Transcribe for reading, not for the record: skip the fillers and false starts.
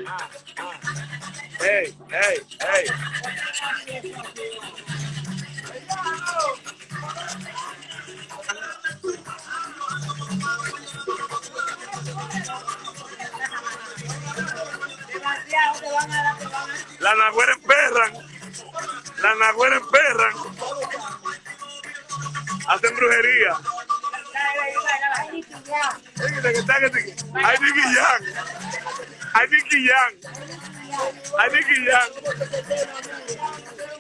Hey, hey, hey. Las nagüeras emperran. Las nagüeras emperran. Hacen brujería. Hay Nicky Jam. Hay Nicky Jam. Hay Nicky Jam.